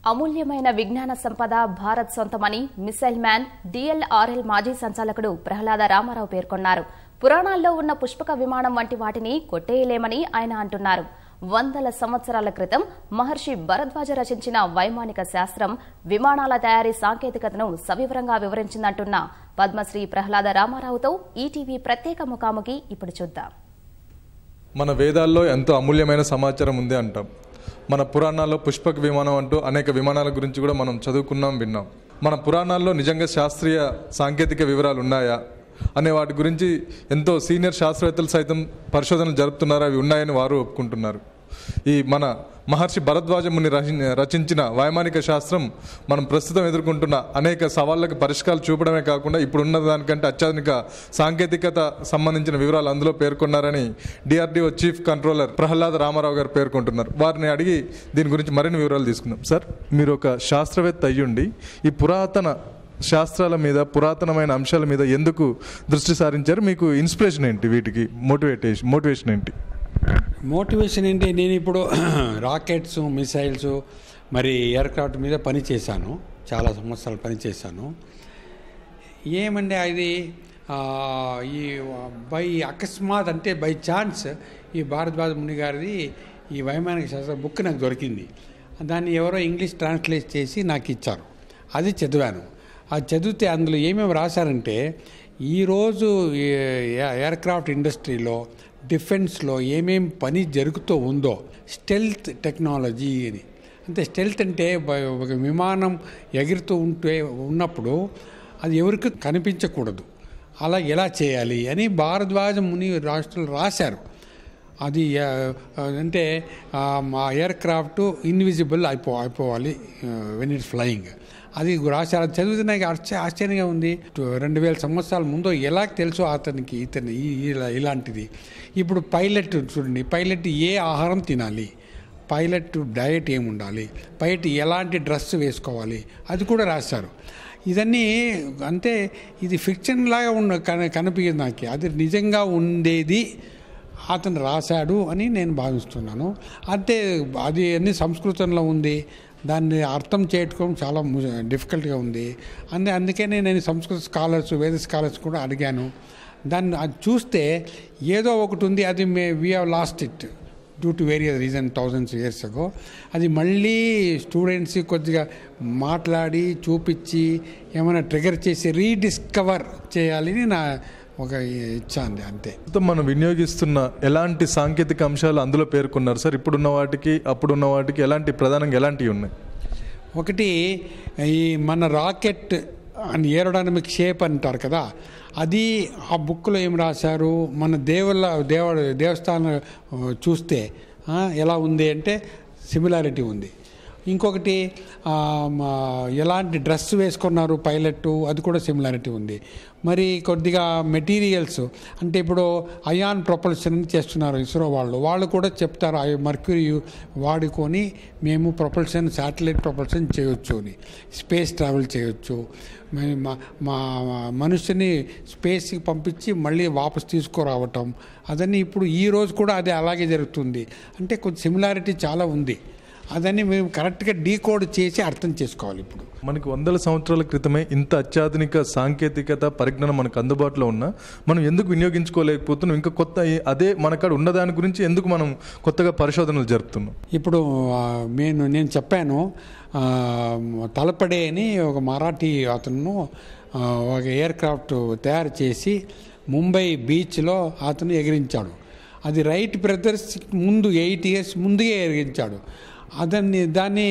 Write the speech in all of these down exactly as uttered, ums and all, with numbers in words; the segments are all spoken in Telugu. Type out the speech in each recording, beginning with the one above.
అమూల్యమైన విజ్ఞాన సంపద భారత్ సొంతమని మిసైల్ మ్యాన్ డిఎల్ఆర్ఎల్ మాజీ సంచాలకుడు ప్రహ్లాద రామారావు పేర్కొన్నారు. పురాణాల్లో ఉన్న పుష్పక విమానం వంటి వాటిని కొట్టేయలేమని ఆయన అంటున్నారు. వందల సంవత్సరాల క్రితం మహర్షి భరద్వాజ రచించిన వైమానిక శాస్త్రం విమానాల తయారీ సాంకేతికతను సవివరంగా వివరించిందంటున్న పద్మశ్రీ ప్రహ్లాద రామారావుతో ఈటీవీ ప్రత్యేక ముఖాముఖి ఇప్పుడు చూద్దాం. మన వేదాల్లో ఎంతో అమూల్యమైన సమాచారం ఉంది అంటాం. మన పురాణాల్లో పుష్పక విమానం అంటూ అనేక విమానాల గురించి కూడా మనం చదువుకున్నాం, విన్నాం. మన పురాణాల్లో నిజంగా శాస్త్రీయ సాంకేతిక వివరాలు ఉన్నాయా అనే వాటి గురించి ఎంతో సీనియర్ శాస్త్రవేత్తలు సైతం పరిశోధనలు జరుపుతున్నారు. అవి ఉన్నాయని వారు ఒప్పుకుంటున్నారు. ఈ మన మహర్షి భరద్వాజ ముని రచించిన వైమానిక శాస్త్రం మనం ప్రస్తుతం ఎదుర్కొంటున్న అనేక సవాళ్లకు పరిష్కారాలు చూపడమే కాకుండా ఇప్పుడున్న దానికంటే అత్యాధునిక సాంకేతికత సంబంధించిన వివరాలు అందులో పేర్కొన్నారని DRDO chief controller Prahlada Ramarao గారు పేర్కొంటున్నారు. వారిని అడిగి దీని గురించి మరిన్ని వివరాలు తీసుకుందాం. సార్, మీరు ఒక శాస్త్రవేత్త అయ్యుండి ఈ పురాతన శాస్త్రాల మీద, పురాతనమైన అంశాల మీద ఎందుకు దృష్టి సారించారు? మీకు ఇన్స్పిరేషన్ ఏంటి? వీటికి మోటివేటేషన్ మోటివేషన్ ఏంటి? మోటివేషన్ ఏంటి, నేను ఇప్పుడు రాకెట్స్, మిసైల్స్, మరి ఎయిర్క్రాఫ్ట్ మీద పని చేశాను. చాలా సంవత్సరాలు పని చేశాను. ఏమంటే అది ఈ బై అకస్మాత్ అంటే బై ఛాన్స్ ఈ భారద్వాజ ముని గారిది ఈ వైమానిక శాస్త్ర బుక్ నాకు దొరికింది. దాన్ని ఎవరో ఇంగ్లీష్ ట్రాన్స్లేట్ చేసి నాకు ఇచ్చారు. అది చదివాను. అది చదివితే అందులో ఏమేమి రాశారంటే, ఈరోజు ఎయిర్క్రాఫ్ట్ ఇండస్ట్రీలో, డిఫెన్స్లో ఏమేమి పని జరుగుతూ ఉందో స్టెల్త్ టెక్నాలజీ అని. అంటే స్టెల్త్ అంటే ఒక విమానం ఎగురుతూ ఉంటే ఉన్నప్పుడు అది ఎవరికి కనిపించకూడదు, అలా ఎలా చేయాలి అని భారద్వాజ ముని రాష్ట్రాలు రాశారు. అది అంటే ఎయిర్క్రాఫ్ట్ ఇన్విజిబుల్ అయిపో అయిపోవాలి వెన్ ఇట్స్ ఫ్లయింగ్. అది రాశారు. అది చదివితే నాకు ఆశ్చర్యంగా ఉంది. రెండు వేల సంవత్సరాల ముందు ఎలా తెలుసు అతనికి ఇతని ఇలా ఇలాంటిది. ఇప్పుడు పైలట్ చూడండి, పైలట్ ఏ ఆహారం తినాలి, పైలట్ డయట్ ఏముండాలి, పైలట్ ఎలాంటి డ్రెస్ వేసుకోవాలి, అది కూడా రాశారు. ఇదన్నీ అంటే ఇది ఫిక్షన్ లాగా ఉన్న కనిపించింది నాకు. అది నిజంగా ఉండేది అతను రాశాడు అని నేను భావిస్తున్నాను. అంటే అది అన్ని సంస్కృతంలో ఉంది. దాన్ని అర్థం చేయడం చాలా డిఫికల్ట్గా ఉంది. అందు అందుకనే నేను సంస్కృత స్కాలర్స్, వేద స్కాలర్స్ కూడా అడిగాను. దాన్ని అది చూస్తే ఏదో ఒకటి ఉంది. అది may we have lost it due to various reason thousands years ago. అది మళ్ళీ స్టూడెంట్స్ కొద్దిగా మాట్లాడి చూపించి ఏమైనా ట్రిగర్ చేసి రీడిస్కవర్ చేయాలని నా ఒక ఇచ్చా అండి. అంతే. మనం వినియోగిస్తున్న ఎలాంటి సాంకేతిక అంశాలు అందులో పేర్కొన్నారు సార్? ఇప్పుడున్న వాటికి అప్పుడున్న వాటికి ఎలాంటి ప్రధానంగా ఎలాంటివి ఉన్నాయి? ఒకటి, ఈ మన రాకెట్ అని ఏరోడైనమిక్ షేప్ అంటారు కదా, అది ఆ బుక్లో ఏం రాశారు, మన దేవుళ్ళ దేవ దేవస్థానం చూస్తే ఎలా ఉంది అంటే సిమిలారిటీ ఉంది. ఇంకొకటి, ఎలాంటి డ్రెస్ వేసుకున్నారు పైలట్, అది కూడా సిమిలారిటీ ఉంది. మరి కొద్దిగా మెటీరియల్స్ అంటే ఇప్పుడు అయాన్ ప్రొపల్షన్ చేస్తున్నారు ఇస్రో వాళ్ళు, వాళ్ళు కూడా చెప్తారు ఆ మర్క్యూరీ వాడుకొని మేము ప్రొపల్షన్, శాటిలైట్ ప్రొపల్షన్ చేయొచ్చు అని, స్పేస్ ట్రావెల్ చేయొచ్చు, మా మా మనుషుని స్పేస్కి పంపించి మళ్ళీ వాపసు తీసుకురావటం, అదన్నీ ఇప్పుడు ఈ రోజు కూడా అది అలాగే జరుగుతుంది. అంటే కొంచెం సిమిలారిటీ చాలా ఉంది. అదని మేము కరెక్ట్గా డీకోడ్ చేసి అర్థం చేసుకోవాలి. ఇప్పుడు మనకి వందల సంవత్సరాల క్రితమే ఇంత అత్యాధునిక సాంకేతికత పరిజ్ఞానం మనకు అందుబాటులో ఉన్నా మనం ఎందుకు వినియోగించుకోలేకపోతున్నాం? ఇంకా కొత్త అదే మనకాడ ఉన్నదాని గురించి ఎందుకు మనం కొత్తగా పరిశోధనలు జరుపుతున్నాం? ఇప్పుడు నేను నేను చెప్పాను, తలపడే అని ఒక మరాఠీ అతను ఒక ఎయిర్క్రాఫ్ట్ తయారు చేసి ముంబై బీచ్లో అతను ఎగిరించాడు. అది రైట్ బ్రదర్స్ ముందు ఎయిట్ ఇయర్స్ ముందుగా ఎగిరించాడు. అదని దాన్ని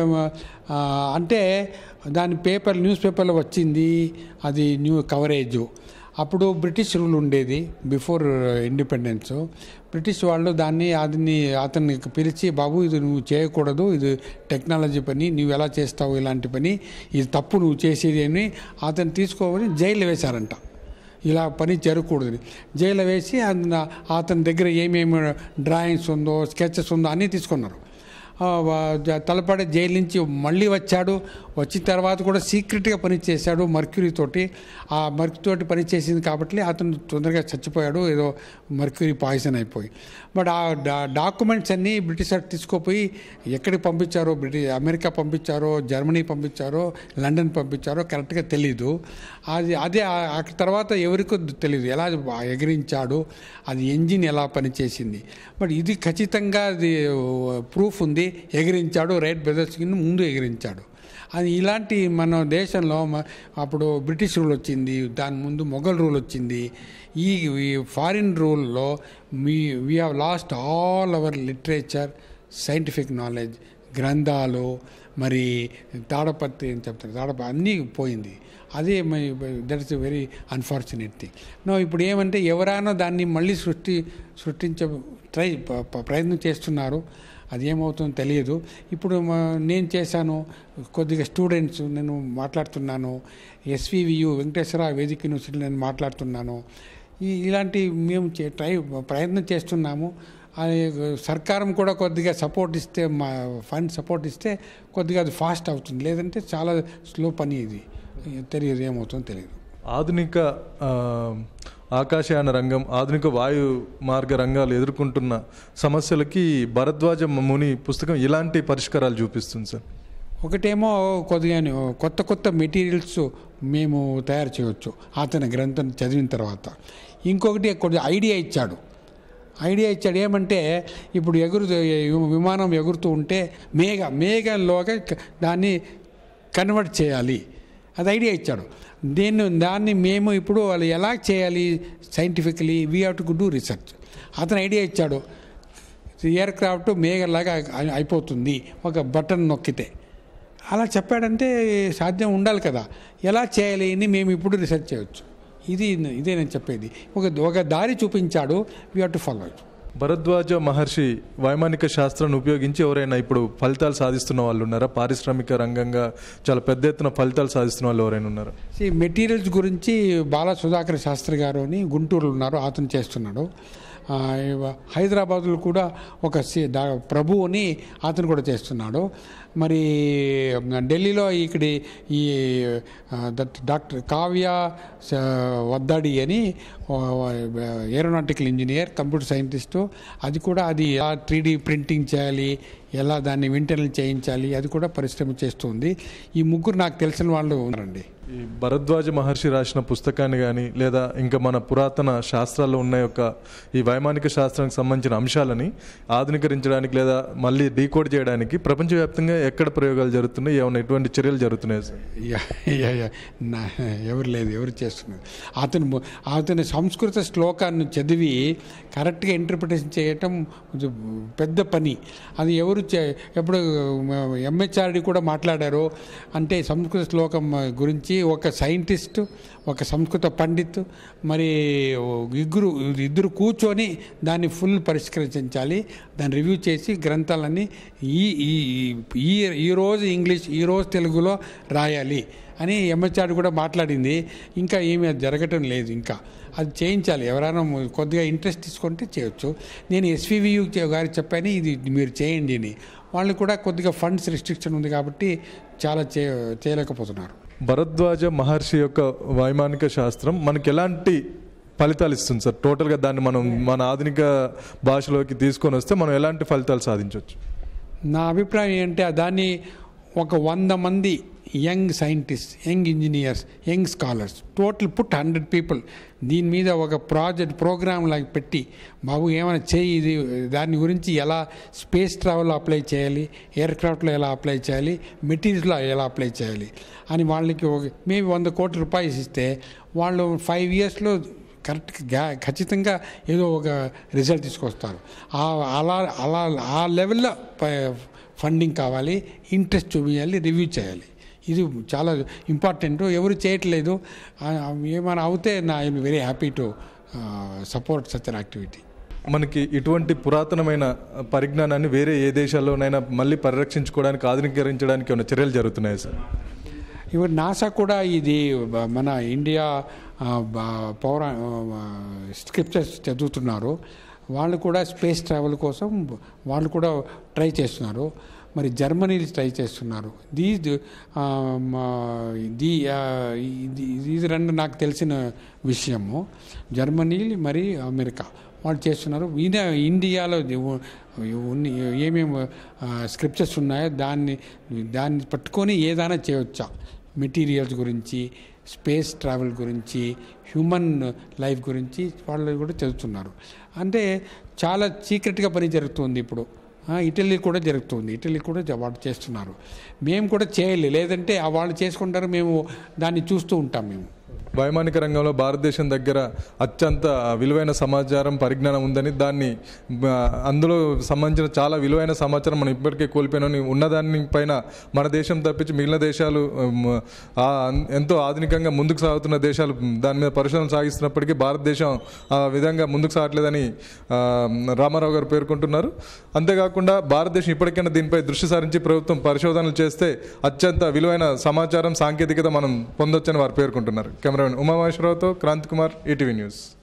అంటే దాని పేపర్ న్యూస్ పేపర్లో వచ్చింది, అది న్యూ కవరేజు. అప్పుడు బ్రిటిష్ రూల్ ఉండేది బిఫోర్ ఇండిపెండెన్స్. బ్రిటిష్ వాళ్ళు దాన్ని అదిని అతన్ని పిలిచి, బాబు ఇది నువ్వు చేయకూడదు, ఇది టెక్నాలజీ పని, నువ్వు ఎలా చేస్తావు ఇలాంటి పని, ఇది తప్పు నువ్వు చేసేది అని అతను తీసుకోమని జైలు వేశారంట. ఇలా పని జరగకూడదని జైలు వేసి అతని దగ్గర ఏమేమి డ్రాయింగ్స్ ఉందో, స్కెచెస్ ఉందో అన్నీ తీసుకున్నారు. తలపడే జైలు నుంచి మళ్ళీ వచ్చాడు. వచ్చిన తర్వాత కూడా సీక్రెట్గా పనిచేశాడు మర్క్యూరీ తోటి. ఆ మర్క్యూరీ తోటి పనిచేసింది కాబట్టి అతను తొందరగా చచ్చిపోయాడు, ఏదో మర్క్యూరీ పాయిజన్ అయిపోయి. బట్ ఆ డాక్యుమెంట్స్ అన్నీ బ్రిటిష్ తీసుకోపోయి ఎక్కడికి పంపించారో, బ్రిటిష్ అమెరికా పంపించారో, జర్మనీ పంపించారో, లండన్ పంపించారో కరెక్ట్గా తెలీదు. అది అదే ఆ తర్వాత ఎవరికో తెలియదు ఎలా ఎగిరించాడు, అది ఎంజిన్ ఎలా పనిచేసింది. బట్ ఇది ఖచ్చితంగా అది ప్రూఫ్ ఉంది, ఎగిరించాడు. రైట్ బ్రదర్స్ కింద ముందు ఎగిరించాడు. అది ఇలాంటి మన దేశంలో అప్పుడు బ్రిటిష్ రూల్ వచ్చింది, దాని ముందు మొఘల్ రూల్ వచ్చింది. ఈ ఫారిన్ రూల్లో me we have lost all our literature, scientific knowledge, గ్రంథాలు, మరి తాడపత్రి అని చెప్తారు, తాడప అన్నీ పోయింది. అదే that is a very unfortunate thing. No ఇప్పుడు ఏమంటే ఎవరైనా దాన్ని మళ్ళీ సృష్టి సృష్టించ ట్రై ప్రయత్నం చేస్తున్నారు. అది ఏమవుతుందో తెలియదు. ఇప్పుడు నేను చేశాను, కొద్దిగా స్టూడెంట్స్ నేను మాట్లాడుతున్నాను, ఎస్వివియు వెంకటేశ్వర వేదిక యూనివర్సిటీలో నేను మాట్లాడుతున్నాను. ఈ ఇలాంటి మేము ట్రై ప్రయత్నం చేస్తున్నాము. అది సర్కారం కూడా కొద్దిగా సపోర్ట్ ఇస్తే, మా ఫండ్ సపోర్ట్ ఇస్తే కొద్దిగా అది ఫాస్ట్ అవుతుంది. లేదంటే చాలా స్లో పని. ఇది తెలియదు, ఏమవుతుందో తెలియదు. ఆధునిక ఆకాశయాన రంగం, ఆధునిక వాయు మార్గ రంగాలు ఎదుర్కొంటున్న సమస్యలకి భరద్వాజ ముని పుస్తకం ఇలాంటి పరిష్కారాలు చూపిస్తుంది సార్. ఒకటేమో కొద్దిగా కొత్త కొత్త మెటీరియల్స్ మేము తయారు చేయవచ్చు అతని గ్రంథం చదివిన తర్వాత. ఇంకొకటి కొద్దిగా ఐడియా ఇచ్చాడు. ఐడియా ఇచ్చాడు ఏమంటే, ఇప్పుడు ఎగురు విమానం ఎగురుతూ ఉంటే మేఘ మేఘంలోగా దాన్ని కన్వర్ట్ చేయాలి, అది ఐడియా ఇచ్చాడు. దీన్ని దాన్ని మేము ఇప్పుడు వాళ్ళు ఎలా చేయాలి scientifically, we have to do research. అతను ఐడియా ఇచ్చాడు, ఎయిర్ క్రాఫ్ట్ మేఘలాగా అయిపోతుంది ఒక బటన్ నొక్కితే. అలా చెప్పాడంటే సాధ్యం ఉండాలి కదా, ఎలా చేయాలి అని మేము ఇప్పుడు రీసెర్చ్ చేయవచ్చు. ఇది ఇదే నేను చెప్పేది. ఒక ఒక దారి చూపించాడు, we have to follow it. Bharadwaja Maharshi వైమానిక శాస్త్రాన్ని ఉపయోగించి ఎవరైనా ఇప్పుడు ఫలితాలు సాధిస్తున్న వాళ్ళు ఉన్నారా? పారిశ్రామిక రంగంగా చాలా పెద్ద ఎత్తున ఫలితాలు సాధిస్తున్న వాళ్ళు ఎవరైనా ఉన్నారా? ఈ మెటీరియల్స్ గురించి బాల సుధాకర్ శాస్త్రి గారు అని గుంటూరులో ఉన్నారు, అతను చేస్తున్నాడు. హైదరాబాద్లో కూడా ఒక ప్రభు అని అతను కూడా చేస్తున్నాడు. మరి ఢిల్లీలో ఇక్కడ ఈ డాక్టర్ కావ్య వద్దాడి అని ఏరోనాటికల్ ఇంజనీర్, కంప్యూటర్ సైంటిస్టు, అది కూడా అది ఎలా త్రీ డీ ప్రింటింగ్ చేయాలి, ఎలా దాన్ని వింటర్లు చేయించాలి, అది కూడా పరిశ్రమ చేస్తుంది. ఈ ముగ్గురు నాకు తెలిసిన వాళ్ళు ఉన్నారండి. ఈ భరద్వాజ మహర్షి రాసిన పుస్తకాన్ని కానీ లేదా ఇంకా మన పురాతన శాస్త్రాల్లో ఉన్న యొక్క ఈ వైమానిక శాస్త్రానికి సంబంధించిన అంశాలని ఆధునీకరించడానికి లేదా మళ్ళీ డీకోడ్ చేయడానికి ప్రపంచవ్యాప్తంగా ఎక్కడ ప్రయోగాలు జరుగుతున్నాయి, ఏమైనా ఎటువంటి చర్యలు జరుగుతున్నాయి సార్? ఎవరు లేదు, ఎవరు చేస్తున్నారు. అతను అతని సంస్కృత శ్లోకాన్ని చదివి కరెక్ట్గా ఇంటర్ప్రిటేషన్ చేయటం పెద్ద పని. అది ఎవరు ఎప్పుడు ఎంహెచ్ఆర్డి కూడా మాట్లాడారు అంటే సంస్కృత శ్లోకం గురించి ఒక సైంటిస్టు, ఒక సంస్కృత పండిత్, మరి ఇద్దరు ఇద్దరు కూర్చొని దాన్ని ఫుల్ పరిష్కరించాలి, దాన్ని రివ్యూ చేసి గ్రంథాలన్నీ ఈ ఈ ఈరోజు ఇంగ్లీష్, ఈరోజు తెలుగులో రాయాలి అని ఎంహెచ్ఆర్డి కూడా మాట్లాడింది. ఇంకా ఏమీ అది జరగటం లేదు. ఇంకా అది చేయించాలి. ఎవరైనా కొద్దిగా ఇంట్రెస్ట్ తీసుకుంటే చేయొచ్చు. నేను ఎస్వివియు గారికి చెప్పాను ఇది మీరు చేయండి అని. వాళ్ళు కూడా కొద్దిగా ఫండ్స్ రిస్ట్రిక్షన్ ఉంది కాబట్టి చాలా చే చేయలేకపోతున్నారు. భరద్వాజ మహర్షి యొక్క వైమానిక శాస్త్రం మనకి ఎలాంటి ఫలితాలు ఇస్తుంది సార్? టోటల్గా దాన్ని మనం మన ఆధునిక భాషలోకి తీసుకొని వస్తే మనం ఎలాంటి ఫలితాలు సాధించవచ్చు? నా అభిప్రాయం ఏంటంటే దాన్ని ఒక వంద మంది young scientist, young engineers, young scholars, total put hundred people దీని మీద ఒక ప్రాజెక్ట్ ప్రోగ్రామ్ లాగా పెట్టి, బాబు ఏమైనా చేయి, ఇది దాని గురించి ఎలా స్పేస్ ట్రావెల్లో అప్లై చేయాలి, ఎయిర్ క్రాఫ్ట్లో ఎలా అప్లై చేయాలి, మెటీరియల్స్లో ఎలా అప్లై చేయాలి అని వాళ్ళకి ఒక మేబీ వంద కోట్ల రూపాయలు ఇస్తే వాళ్ళు ఫైవ్ ఇయర్స్లో కరెక్ట్గా ఖచ్చితంగా ఏదో ఒక రిజల్ట్ తీసుకొస్తారు. అలా అలా ఆ లెవెల్లో ఫండింగ్ కావాలి, ఇంట్రెస్ట్ చూపించాలి, రివ్యూ చేయాలి. ఇది చాలా ఇంపార్టెంట్. ఎవరు చేయట్లేదు. ఏమైనా అవుతే నా I'm very happy to support such an activity. మనకి ఇటువంటి పురాతనమైన పరిజ్ఞానాన్ని వేరే ఏ దేశాల్లోనైనా మళ్ళీ పరిరక్షించుకోవడానికి, ఆధునీకరించడానికి ఏమైనా చర్యలు జరుగుతున్నాయి సార్? ఇప్పుడు నాసా కూడా ఇది మన ఇండియా పౌరా స్క్రిప్చర్స్ చదువుతున్నారు. వాళ్ళు కూడా స్పేస్ ట్రావెల్ కోసం వాళ్ళు కూడా ట్రై చేస్తున్నారు. మరి జర్మనీ ట్రై చేస్తున్నారు. దీ దీ ఇది రెండు నాకు తెలిసిన విషయము. జర్మనీ మరి అమెరికా వాళ్ళు చేస్తున్నారు. ఈయన ఇండియాలో ఉన్ని ఏమేమి స్క్రిప్చర్స్ ఉన్నాయో దాన్ని దాన్ని పట్టుకొని ఏదైనా చేయవచ్చా, మెటీరియల్స్ గురించి, స్పేస్ ట్రావెల్ గురించి, హ్యూమన్ లైఫ్ గురించి వాళ్ళు కూడా చదువుతున్నారు. అంటే చాలా సీక్రెట్గా పని జరుగుతుంది ఇప్పుడు. ఇటలీ కూడా జరుగుతుంది, ఇటలీ కూడా వాళ్ళు చేస్తున్నారు. మేము కూడా చేయాలి, లేదంటే వాళ్ళు చేసుకుంటారు, మేము దాన్ని చూస్తూ ఉంటాం. మేము వైమానిక రంగంలో భారతదేశం దగ్గర అత్యంత విలువైన సమాచారం, పరిజ్ఞానం ఉందని, దాన్ని అందులో సంబంధించిన చాలా విలువైన సమాచారం మనం ఇప్పటికే కోల్పోయినని ఉన్నదాని పైన మన దేశం తప్పించి మిగిలిన దేశాలు ఎంతో ఆధునికంగా ముందుకు సాగుతున్న దేశాలు దాని మీద పరిశోధన సాగిస్తున్నప్పటికీ భారతదేశం ఆ విధంగా ముందుకు సాగట్లేదని రామారావు గారు పేర్కొంటున్నారు. అంతేకాకుండా భారతదేశం ఇప్పటికైనా దీనిపై దృష్టి సారించి ప్రభుత్వం పరిశోధనలు చేస్తే అత్యంత విలువైన సమాచారం, సాంకేతికత మనం పొందొచ్చని వారు పేర్కొంటున్నారు. కెమెరామెన్ ఉమామహేశ్వరరావుతో క్రాంతి కుమార్, ఈటీవీ న్యూస్.